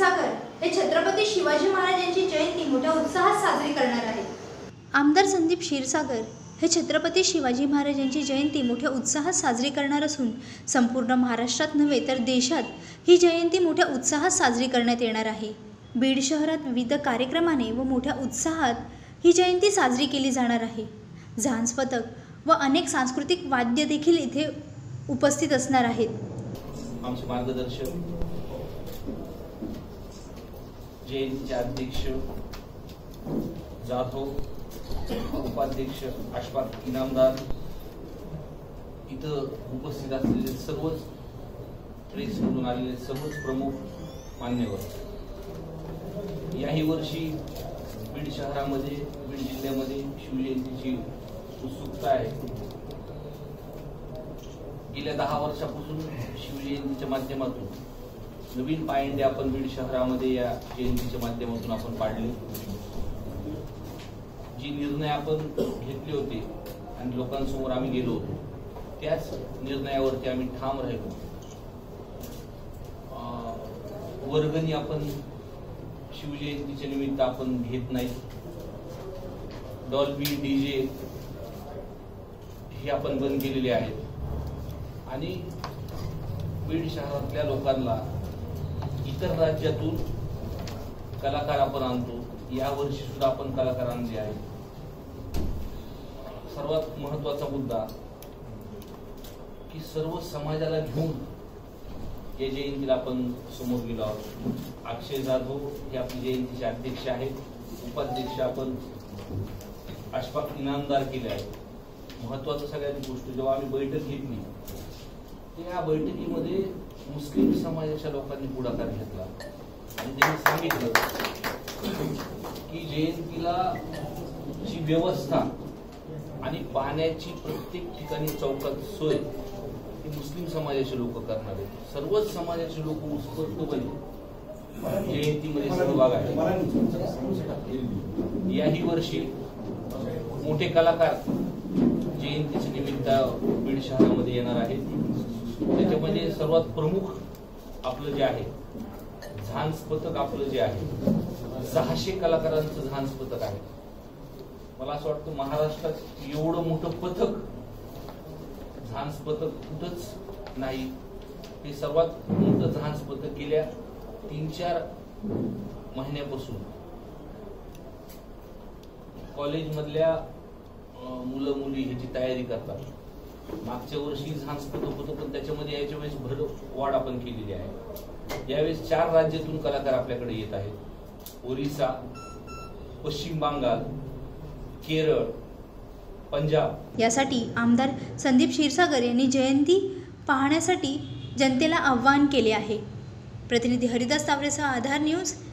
क्षीरसागर हे छत्रपती शिवाजी महाराज यांची जयंती मोठ्या उत्साहात साजरी करणार आहेत। आमदार संदीप क्षीरसागर हे छत्रपती शिवाजी महाराज यांची जयंती मोठ्या उत्साहात साजरी करणार असून संपूर्ण महाराष्ट्रात नव्हे तर देशात ही जयंती मोठ्या उत्साहात साजरी करण्यात येणार आहे। बीड शहरात विविध कार्यक्रमाने व मोठ्या उत्साहात ही जयंती साजरी केली जाणार आहे। झांज पथक व अनेक सांस्कृतिक वाद्य देखील इथे उपस्थित असणार आहेत। आमचे मार्गदर्शक जयंतीचे अध्यक्ष जाधव, उपाध्यक्ष अशफाक इनामदार, इथं उपस्थित असलेले सर्वच प्रेसमधून आलेले सर्वच प्रमुख मान्यवर, याही वर्षी बीड शहरामध्ये, बीड जिल्ह्यामध्ये शिवजयंतीची उत्सुकता आहे। गेल्या 10 वर्षापासून शिवजयंतीच्या माध्यमातून नवीन पायंडे आपण बीड शहरामध्ये या जयंतीच्या माध्यमातून आपण पाडले। जी निर्णय आपण घेतले होते आणि लोकांसमोर आम्ही गेलो होतो त्याच निर्णयावरती आम्ही ठाम राहिलो। वर्गणी आपण शिवजयंतीच्या निमित्त आपण घेत नाही। डॉल्बी डीजे हे आपण बंद केलेले आहेत आणि बीड शहरातल्या लोकांना इतर राज्यातून कलाकार आपण आणतो। या वर्षी सुद्धा आपण कलाकार आणले आहेत। सर्वात महत्वाचा मुद्दा की सर्व समाजाला घेऊन या जयंतीला आपण समोर गेलो आहोत। अक्षय जाधव हे आपली जयंतीचे अध्यक्ष आहेत। उपाध्यक्ष आपण अशफाक इनामदार केले आहेत। महत्वाचं सगळ्यात गोष्ट, जेव्हा आम्ही बैठक घेतली त्या बैठकीमध्ये मुस्लिम समाजाच्या लोकांनी पुढाकार घेतला आणि त्यांनी सांगितलं की जयंतीला ची व्यवस्था आणि पाण्याची प्रत्येक ठिकाणी चौकात सोय ही मुस्लिम समाजाचे लोक करणार आहेत। सर्वच समाजाचे लोक उत्स्फूर्तपणे जयंतीमध्ये सहभाग आहे। याही वर्षी मोठे कलाकार जयंतीच्या निमित्त बीड शहरामध्ये येणार आहेत। त्याच्यामध्ये सर्वात प्रमुख आपलं जे आहे झांज पथक, आपलं जे आहे 600 कलाकारांचं झांज पथक आहे। मला असं वाटतं महाराष्ट्रात एवढं मोठं पथक, झांज पथक कुठंच नाही। हे सर्वात मोठं झांज पथक गेल्या 3-4 महिन्यापासून कॉलेजमधल्या मुलं मुली ह्याची तयारी करतात। मागच्या वर्षी झांज पथक होतं पण त्याच्यामध्ये याच्या वेळेस भर वाढ आपण केलेली आहे। यावेळेस 4 राज्यातून कलाकार आपल्याकडे येत आहेत। ओरिसा, पश्चिम बंगाल, केरळ, पंजाब। यासाठी आमदार संदीप क्षीरसागर यांनी जयंती पाहण्यासाठी जनतेला आवाहन केले आहे। प्रतिनिधी हरिदास तावरेसह आधार न्यूज,